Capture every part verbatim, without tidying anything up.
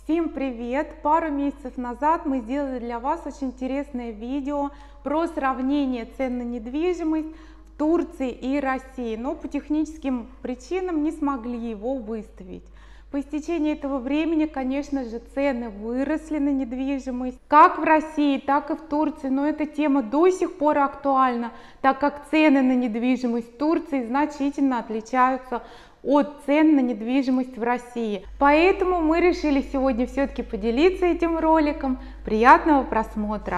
Всем привет! Пару месяцев назад мы сделали для вас очень интересное видео про сравнение цен на недвижимость в Турции и России, но по техническим причинам не смогли его выставить. По истечении этого времени, конечно же, цены выросли на недвижимость, как в России, так и в Турции, но эта тема до сих пор актуальна, так как цены на недвижимость в Турции значительно отличаются от цен на недвижимость в России. Поэтому мы решили сегодня все-таки поделиться этим роликом. Приятного просмотра!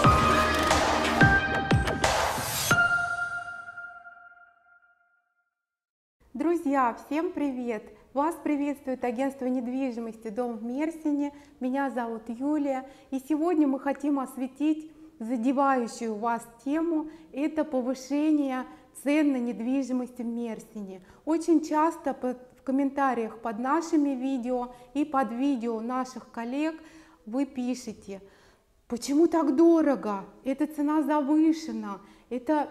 Друзья, всем привет! Вас приветствует агентство недвижимости «Дом в Мерсине». Меня зовут Юлия, и сегодня мы хотим осветить задевающую вас тему – это повышение цен на недвижимость в Мерсине. Очень часто в комментариях под нашими видео и под видео наших коллег вы пишете: почему так дорого, эта цена завышена, это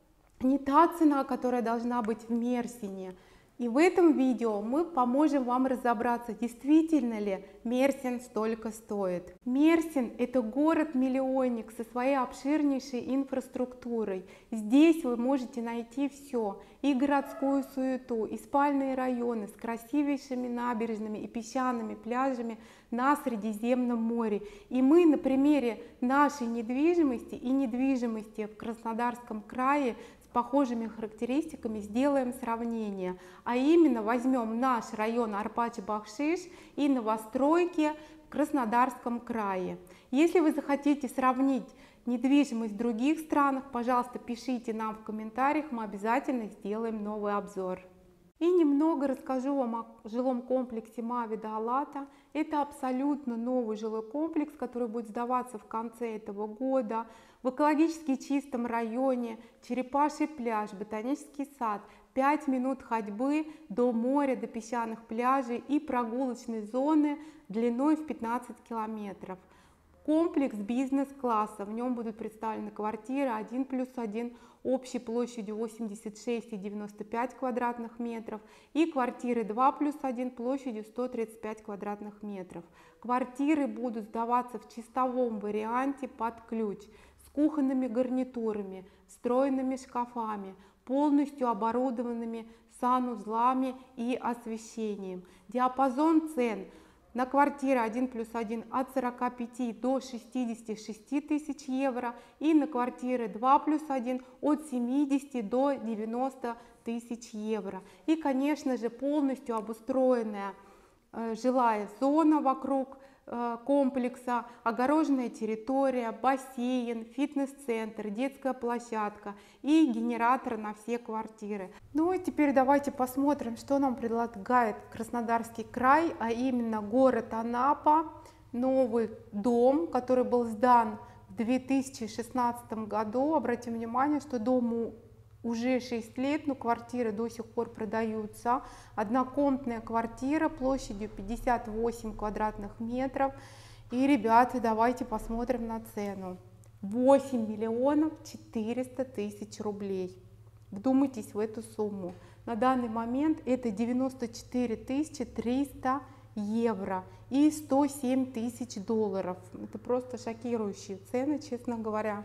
не та цена, которая должна быть в Мерсине. И в этом видео мы поможем вам разобраться, действительно ли Мерсин столько стоит. Мерсин – это город-миллионник со своей обширнейшей инфраструктурой. Здесь вы можете найти все: и городскую суету, и спальные районы с красивейшими набережными и песчаными пляжами на Средиземном море. И мы на примере нашей недвижимости и недвижимости в Краснодарском крае похожими характеристиками сделаем сравнение, а именно возьмем наш район Арпачи-Бахшиш и новостройки в Краснодарском крае. Если вы захотите сравнить недвижимость в других странах, пожалуйста, пишите нам в комментариях, мы обязательно сделаем новый обзор. И немного расскажу вам о жилом комплексе Мави Даалата. Это абсолютно новый жилой комплекс, который будет сдаваться в конце этого года в экологически чистом районе, Черепаший пляж, ботанический сад, пять минут ходьбы до моря, до песчаных пляжей и прогулочной зоны длиной в пятнадцать километров. Комплекс бизнес-класса, в нем будут представлены квартиры один плюс один общей площадью восемьдесят шесть и девяносто пять квадратных метров и квартиры два плюс один площадью сто тридцать пять квадратных метров. Квартиры будут сдаваться в чистовом варианте под ключ, с кухонными гарнитурами, встроенными шкафами, полностью оборудованными санузлами и освещением. Диапазон цен на квартиры один плюс один от сорока пяти до шестидесяти шести тысяч евро и на квартиры два плюс один от семидесяти до девяноста тысяч евро. И, конечно же, полностью обустроенная э, жилая зона вокруг э, комплекса, огороженная территория, бассейн, фитнес-центр, детская площадка и генератор на все квартиры. Ну и теперь давайте посмотрим, что нам предлагает Краснодарский край, а именно город Анапа. Новый дом, который был сдан в две тысячи шестнадцатом году. Обратим внимание, что дому уже шесть лет, но квартиры до сих пор продаются. Однокомнатная квартира площадью пятьдесят восемь квадратных метров. И, ребята, давайте посмотрим на цену. восемь миллионов четыреста тысяч рублей. Вдумайтесь в эту сумму. На данный момент это девяносто четыре тысячи триста евро и сто семь тысяч долларов. Это просто шокирующие цены, честно говоря.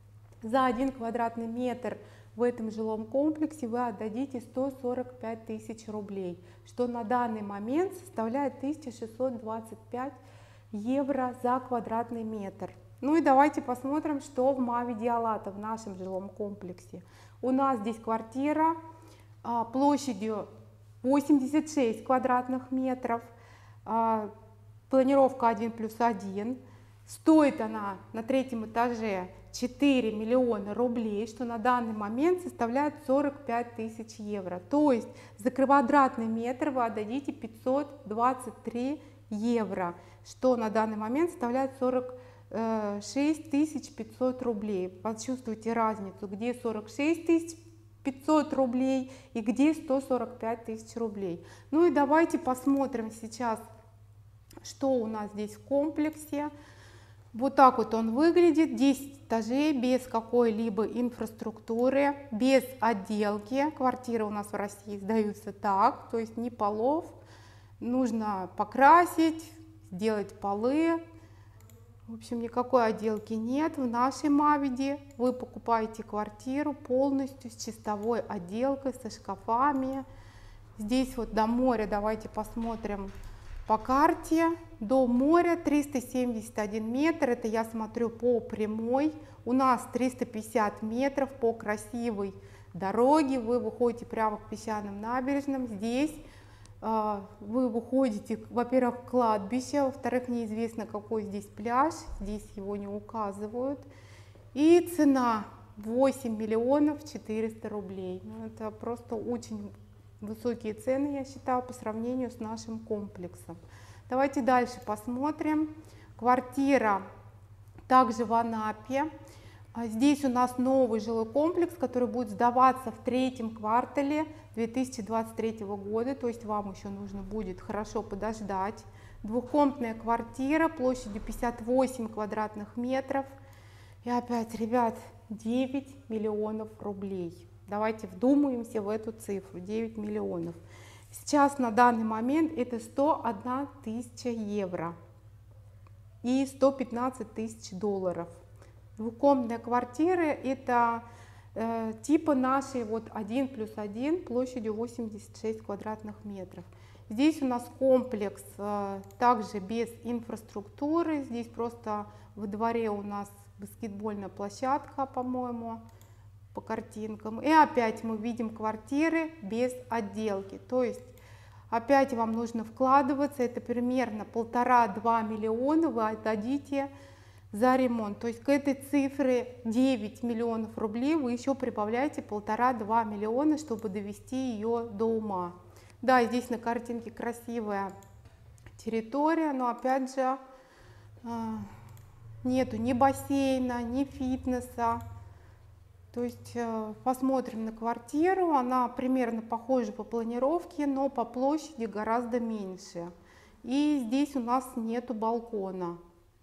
За один квадратный метр в этом жилом комплексе вы отдадите сто сорок пять тысяч рублей, что на данный момент составляет тысяча шестьсот двадцать пять евро за квадратный метр. Ну и давайте посмотрим, что в Мави Даалата, в нашем жилом комплексе. У нас здесь квартира а, площадью восемьдесят шесть квадратных метров, а, планировка один плюс один. Стоит она на третьем этаже четыре миллиона рублей, что на данный момент составляет сорок пять тысяч евро. То есть за квадратный метр вы отдадите пятьсот двадцать три евро, что на данный момент составляет сорок шесть тысяч пятьсот рублей. Почувствуйте разницу, где сорок шесть тысяч пятьсот рублей и где сто сорок пять тысяч рублей. Ну и давайте посмотрим сейчас, что у нас здесь в комплексе. Вот так вот он выглядит: десять этажей, без какой-либо инфраструктуры, без отделки. Квартиры у нас в России сдаются так, то есть ни полов, нужно покрасить, сделать полы. В общем, никакой отделки нет в нашей Мавиде. Вы покупаете квартиру полностью с чистовой отделкой, со шкафами. Здесь вот до моря, давайте посмотрим по карте. До моря триста семьдесят один метр, это я смотрю по прямой. У нас триста пятьдесят метров по красивой дороге. Вы выходите прямо к песчаным набережным. Здесь э, вы выходите, во-первых, к кладбищу, во-вторых, неизвестно, какой здесь пляж. Здесь его не указывают. И цена восемь миллионов четыреста рублей. Ну, это просто очень высокие цены, я считаю, по сравнению с нашим комплексом. Давайте дальше посмотрим. Квартира также в Анапе. Здесь у нас новый жилой комплекс, который будет сдаваться в третьем квартале две тысячи двадцать третьего года, то есть вам еще нужно будет хорошо подождать. Двухкомнатная квартира площадью пятьдесят восемь квадратных метров. И опять, ребят, девять миллионов рублей. Давайте вдумаемся в эту цифру, девять миллионов. Сейчас на данный момент это сто одна тысяча евро и сто пятнадцать тысяч долларов. Двухкомнатная квартира это э, типа нашей вот один плюс один площадью восемьдесят шесть квадратных метров. Здесь у нас комплекс э, также без инфраструктуры. Здесь просто во дворе у нас баскетбольная площадка, по-моему, по картинкам. И опять мы видим квартиры без отделки. То есть опять вам нужно вкладываться. Это примерно полтора-два миллиона вы отдадите за ремонт. То есть к этой цифре девять миллионов рублей вы еще прибавляете полтора-два миллиона, чтобы довести ее до ума. Да, здесь на картинке красивая территория, но опять же нету ни бассейна, ни фитнеса. То есть посмотрим на квартиру, она примерно похожа по планировке, но по площади гораздо меньше. И здесь у нас нету балкона.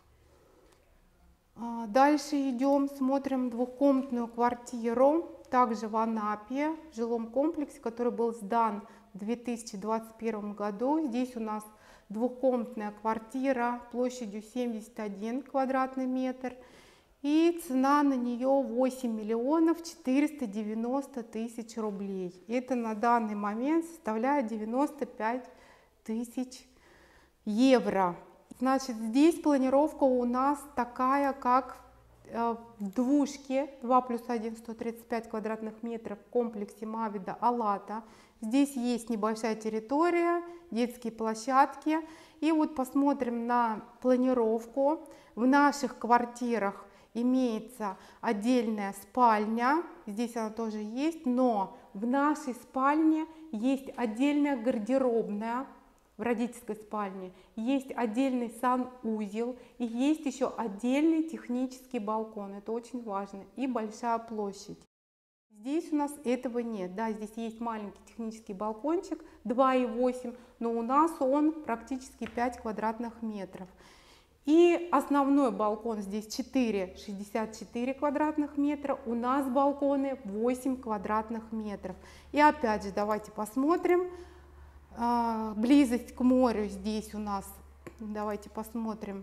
Дальше идем, смотрим двухкомнатную квартиру, также в Анапе, в жилом комплексе, который был сдан в две тысячи двадцать первом году. Здесь у нас двухкомнатная квартира площадью семьдесят один квадратный метр. И цена на нее восемь миллионов четыреста девяносто тысяч рублей. Это на данный момент составляет девяносто пять тысяч евро. Значит, здесь планировка у нас такая, как в двушке два плюс один, сто тридцать пять квадратных метров в комплексе Мавида Алата. Здесь есть небольшая территория, детские площадки. И вот посмотрим на планировку. В наших квартирах имеется отдельная спальня, здесь она тоже есть, но в нашей спальне есть отдельная гардеробная, в родительской спальне есть отдельный санузел и есть еще отдельный технический балкон, это очень важно, и большая площадь. Здесь у нас этого нет, да, здесь есть маленький технический балкончик два и восемь, но у нас он практически пять квадратных метров. И основной балкон здесь четыре шестьдесят четыре квадратных метра, у нас балконы восемь квадратных метров. И опять же давайте посмотрим, а, близость к морю здесь у нас, давайте посмотрим,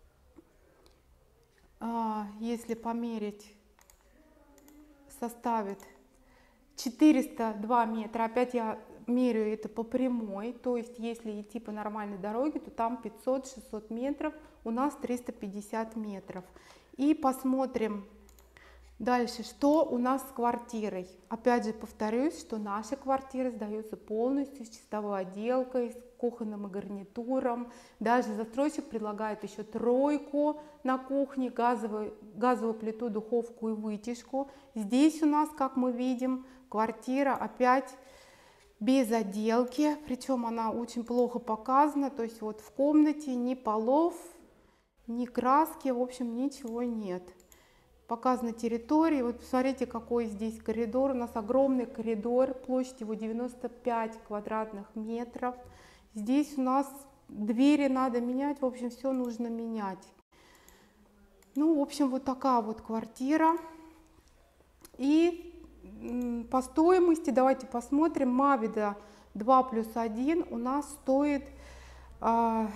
а, если померить, составит четыреста два метра, опять я меряю это по прямой, то есть если идти по нормальной дороге, то там пятьсот-шестьсот метров, у нас триста пятьдесят метров. И посмотрим дальше, что у нас с квартирой. Опять же повторюсь, что наши квартиры сдаются полностью с чистовой отделкой, с кухонным гарнитуром. Даже застройщик предлагает еще тройку на кухне, газовую, газовую плиту, духовку и вытяжку. Здесь у нас, как мы видим, квартира опять без отделки, причем она очень плохо показана, то есть вот в комнате ни полов, ни краски, в общем ничего нет. Показана территория, вот посмотрите, какой здесь коридор, у нас огромный коридор, площадь его девяносто пять квадратных метров. Здесь у нас двери надо менять, в общем все нужно менять. Ну, в общем, вот такая вот квартира. И по стоимости давайте посмотрим. Мавида два плюс один у нас стоит а,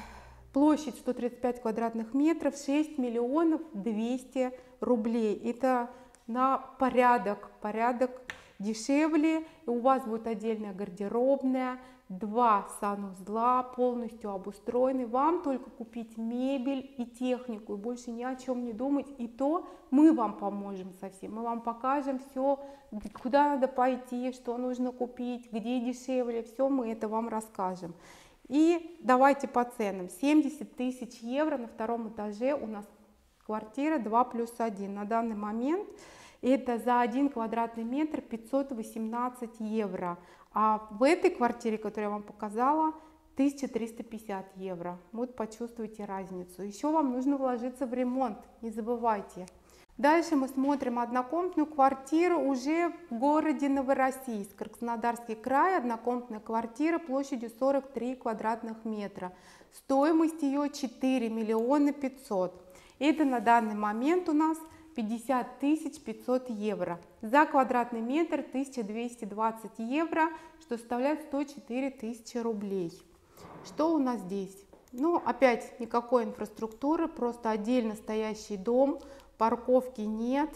Площадь сто тридцать пять квадратных метров, шесть миллионов двести рублей. Это на порядок, порядок дешевле. И у вас будет отдельная гардеробная, два санузла полностью обустроены. Вам только купить мебель и технику, и больше ни о чем не думать. И то мы вам поможем со всем. Мы вам покажем все, куда надо пойти, что нужно купить, где дешевле. Все мы это вам расскажем. И давайте по ценам. семьдесят тысяч евро на втором этаже у нас квартира два плюс один. На данный момент это за один квадратный метр пятьсот восемнадцать евро. А в этой квартире, которую я вам показала, тысяча триста пятьдесят евро. Вот почувствуйте разницу. Еще вам нужно вложиться в ремонт, не забывайте. Дальше мы смотрим однокомнатную квартиру уже в городе Новороссийск, Краснодарский край. Однокомнатная квартира площадью сорок три квадратных метра. Стоимость ее четыре миллиона пятьсот. Это на данный момент у нас пятьдесят тысяч пятьсот евро. За квадратный метр тысяча двести двадцать евро, что составляет сто четыре тысячи рублей. Что у нас здесь? Ну, опять никакой инфраструктуры, просто отдельно стоящий дом. Парковки нет,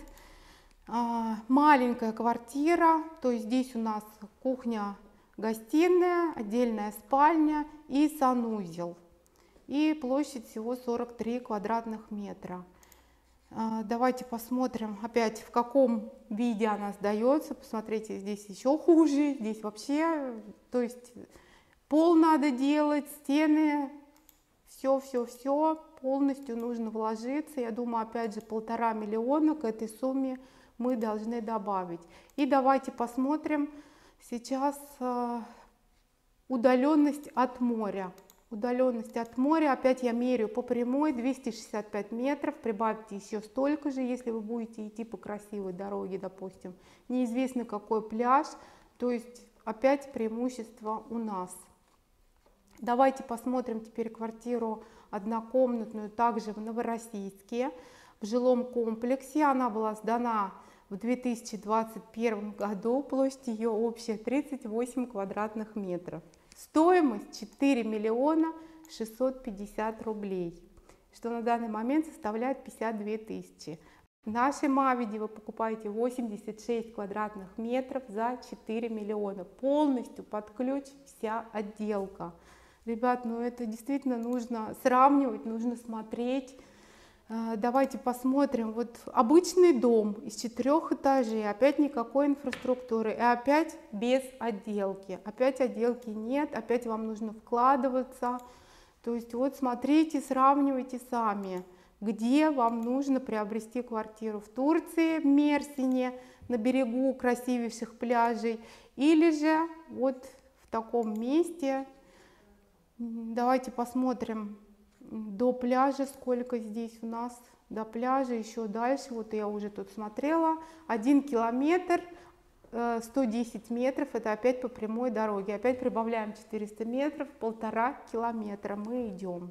а, маленькая квартира, то есть здесь у нас кухня, гостиная, отдельная спальня и санузел. И площадь всего сорок три квадратных метра. А, давайте посмотрим опять, в каком виде она сдается. Посмотрите, здесь еще хуже, здесь вообще, то есть пол надо делать, стены, все-все-все. Полностью нужно вложиться. Я думаю, опять же, полтора миллиона к этой сумме мы должны добавить. И давайте посмотрим сейчас э, удаленность от моря. Удаленность от моря, опять я меряю по прямой, двести шестьдесят пять метров, прибавьте еще столько же, если вы будете идти по красивой дороге, допустим. Неизвестно какой пляж, то есть опять преимущество у нас. Давайте посмотрим теперь квартиру однокомнатную, также в Новороссийске, в жилом комплексе. Она была сдана в две тысячи двадцать первом году, площадь ее общая тридцать восемь квадратных метров. Стоимость четыре миллиона шестьсот пятьдесят рублей, что на данный момент составляет пятьдесят две тысячи. В нашей Мавиде вы покупаете восемьдесят шесть квадратных метров за четыре миллиона, полностью под ключ вся отделка. Ребят, ну это действительно нужно сравнивать, нужно смотреть. Давайте посмотрим. Вот обычный дом из четырех этажей, опять никакой инфраструктуры, и опять без отделки. Опять отделки нет, опять вам нужно вкладываться. То есть вот смотрите, сравнивайте сами, где вам нужно приобрести квартиру. В Турции, в Мерсине, на берегу красивейших пляжей, или же вот в таком месте. Давайте посмотрим до пляжа, сколько здесь у нас до пляжа, еще дальше. Вот я уже тут смотрела, один километр сто десять метров, это опять по прямой дороге. Опять прибавляем четыреста метров, полтора километра мы идем.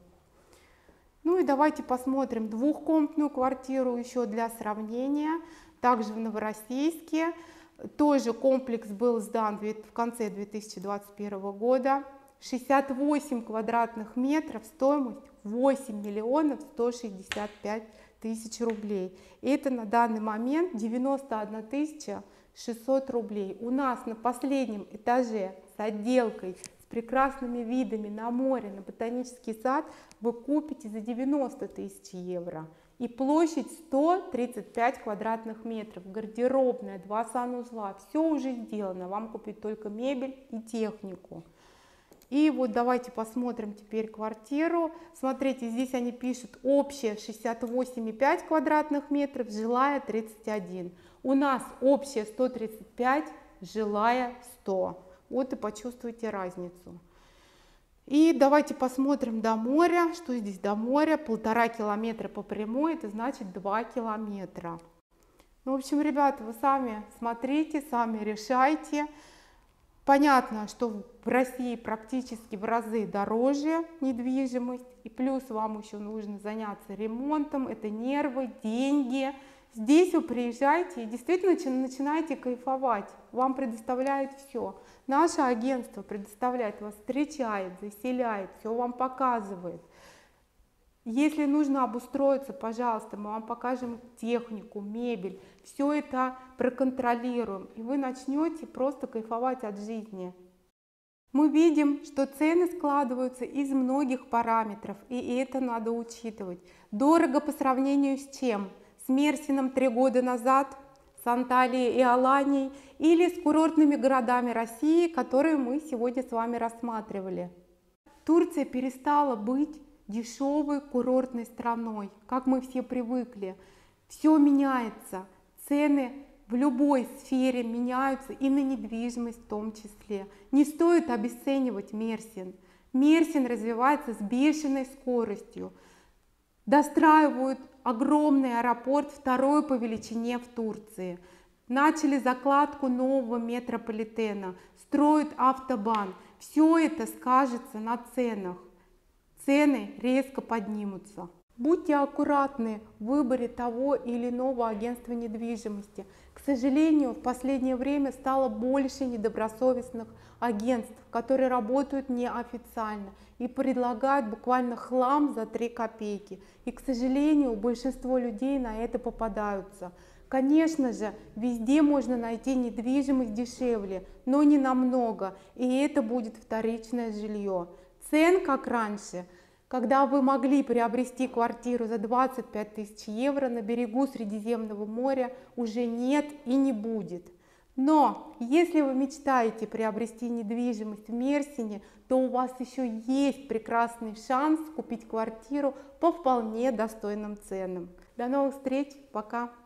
Ну и давайте посмотрим двухкомнатную квартиру еще для сравнения, также в Новороссийске. Тоже комплекс был сдан в конце две тысячи двадцать первого года. шестьдесят восемь квадратных метров, стоимость восемь миллионов сто шестьдесят пять тысяч рублей. И это на данный момент девяносто одна тысяча шестьсот рублей. У нас на последнем этаже с отделкой, с прекрасными видами на море, на ботанический сад вы купите за девяносто тысяч евро. И площадь сто тридцать пять квадратных метров, гардеробная, два санузла, все уже сделано. Вам купить только мебель и технику. И вот давайте посмотрим теперь квартиру. Смотрите, здесь они пишут общая шестьдесят восемь и пять квадратных метров, жилая тридцать один. У нас общая сто тридцать пять, жилая сто. Вот и почувствуйте разницу. И давайте посмотрим до моря. Что здесь до моря? Полтора километра по прямой, это значит два километра. Ну, в общем, ребята, вы сами смотрите, сами решайте. Понятно, что в России практически в разы дороже недвижимость, и плюс вам еще нужно заняться ремонтом, это нервы, деньги. Здесь вы приезжаете и действительно начинаете кайфовать, вам предоставляют все. Наше агентство предоставляет, вас встречает, заселяет, все вам показывает. Если нужно обустроиться, пожалуйста, мы вам покажем технику, мебель, все это проконтролируем, и вы начнете просто кайфовать от жизни. Мы видим, что цены складываются из многих параметров, и это надо учитывать. Дорого по сравнению с чем? С Мерсином три года назад, с Анталией и Аланией или с курортными городами России, которые мы сегодня с вами рассматривали. Турция перестала быть дешевой курортной страной, как мы все привыкли. Все меняется, цены в любой сфере меняются, и на недвижимость в том числе. Не стоит обесценивать Мерсин. Мерсин развивается с бешеной скоростью. Достраивают огромный аэропорт, второй по величине в Турции. Начали закладку нового метрополитена, строят автобан. Все это скажется на ценах. Цены резко поднимутся. Будьте аккуратны в выборе того или иного агентства недвижимости. К сожалению, в последнее время стало больше недобросовестных агентств, которые работают неофициально и предлагают буквально хлам за три копейки. И, к сожалению, большинство людей на это попадаются. Конечно же, везде можно найти недвижимость дешевле, но не намного, и это будет вторичное жилье. Цен, как раньше, когда вы могли приобрести квартиру за двадцать пять тысяч евро на берегу Средиземного моря, уже нет и не будет. Но если вы мечтаете приобрести недвижимость в Мерсине, то у вас еще есть прекрасный шанс купить квартиру по вполне достойным ценам. До новых встреч, пока!